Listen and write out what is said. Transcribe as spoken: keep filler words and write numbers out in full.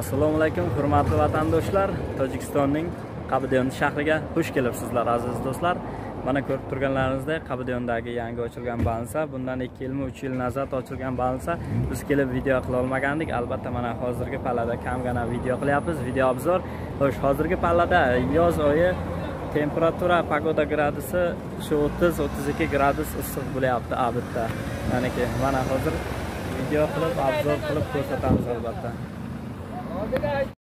Assalomu alaykum, hurmatli vatandoshlar. Tojikistonning Qabdion shahriga xush kelibsizlar aziz do'stlar. Mana ko'rib turganlaringizdek, Qabdiondagi yangi ochilgan bansa, bundan ikki yilmi uch yil nazar ochilgan bansa biz kelib video qila olmagandik. Albatta mana hozirgi pallada kamgina video qilyapmiz, video obzor. Xo'sh, hozirgi pallada yoz oyi temperatura pagoda gradusi shu o'ttiz o'ttiz ikki gradus issiq bo'lyapti abidda. Maniki mana hozir video qilib, obzor qilib ko'rsatamiz albatta.